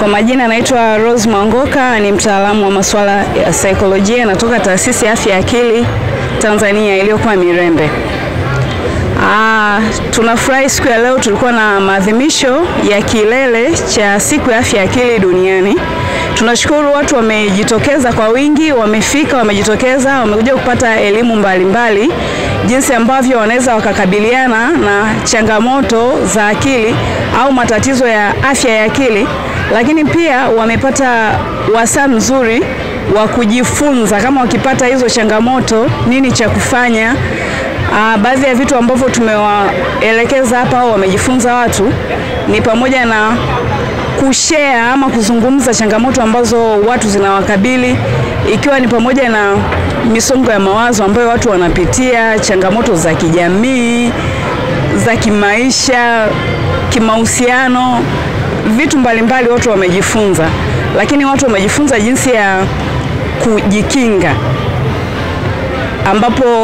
Kwa majina naitwa Rose Mangoka, ni mtaalamu wa masuala ya saikolojia, natoka taasisi ya Afya ya Akili Tanzania iliyokuwa Mirembe. Tunafurahi siku ya leo tulikuwa na maadhimisho ya kilele cha siku ya Afya ya Akili Duniani. Tunashukuru watu wamejitokeza kwa wingi, wamefika, wamejitokeza, wamekuja kupata elimu mbalimbali jinsi ambavyo wanaweza wakakabiliana na changamoto za akili au matatizo ya afya ya akili, lakini pia wamepata wasaa mzuri wa kujifunza kama wakipata hizo changamoto nini cha kufanya. Baadhi ya vitu ambavyo tumewaelekeza hapa au wamejifunza watu ni pamoja na kushare ama kuzungumza changamoto ambazo watu zinawakabili, ikiwa ni pamoja na misongo ya mawazo ambayo watu wanapitia, changamoto za kijamii, za kimaisha, kimahusiano, vitu mbalimbali watu wamejifunza. Lakini watu wamejifunza jinsi ya kujikinga, ambapo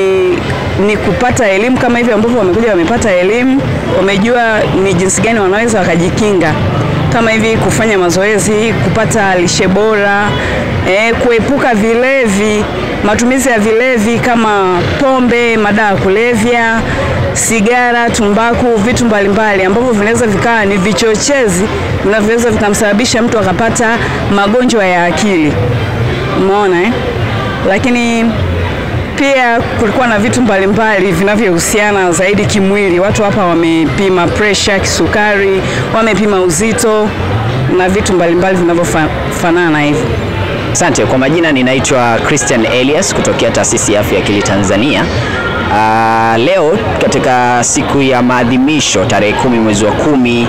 ni kupata elimu kama hivi ambapo wamekuja wamepata elimu, wamejua ni jinsi gani wanaweza wakajikinga, kama hivi kufanya mazoezi, kupata lishe bora, kuepuka vilevi, matumizi ya vilevi kama pombe, madawa ya kulevya, sigara, tumbaku, vitu mbalimbali ambavyo vinaweza vikawa ni vichochezi vinavyoweza vikamsababisha mtu akapata magonjwa ya akili. Umeona Lakini pia kulikuwa na vitu mbalimbali vinavyohusiana zaidi kimwili. Watu hapa wamepima pressure, kisukari, wamepima uzito na vitu mbalimbali vinavyofanana hivyo. Asante. Kwa majina ninaitwa Christian Elias kutokea taasisi ya Afya ya Akili Tanzania. Leo katika siku ya maadhimisho tarehe 10 mwezi wa 10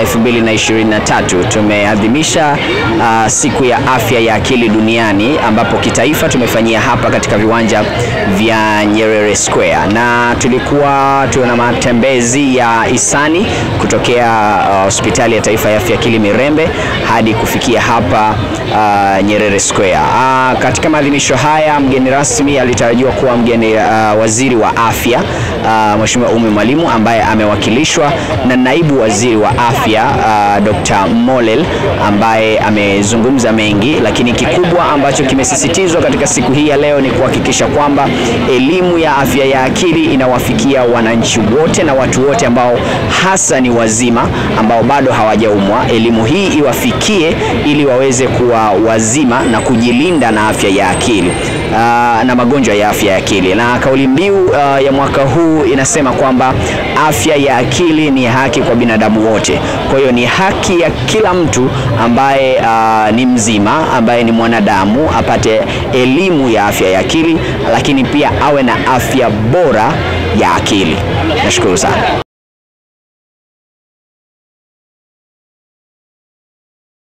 2023 tumeadhimisha siku ya Afya ya Akili Duniani, ambapo kitaifa tumefanyia hapa katika viwanja vya Nyerere Square, na tulikuwa tuna matembezi ya hisani kutokea hospitali ya taifa ya Afya ya Akili Mirembe hadi kufikia hapa Nyerere Square. Katika maadhimisho haya mgeni rasmi alitarajiwa kuwa mgeni waziri wa afya Mheshimiwa Mwalimu, ambaye amewakilishwa na naibu waziri wa afya Dr. Molel, ambaye amezungumza mengi, lakini kikubwa ambacho kimesisitizwa katika siku hii ya leo ni kuhakikisha kwamba elimu ya afya ya akili inawafikia wananchi wote na watu wote ambao hasa ni wazima ambao bado hawajaumwa. Elimu hii iwafikie ili waweze kuwa wazima na kujilinda na afya ya akili na magonjwa ya afya ya akili. Na kauli mbiu ya mwaka huu inasema kwamba afya ya akili ni haki kwa binadamu wote. Kwa hiyo ni haki ya kila mtu ambaye ni mzima, ambaye ni mwanadamu, apate elimu ya afya ya akili, lakini pia awe na afya bora ya akili. Nashukuru sana.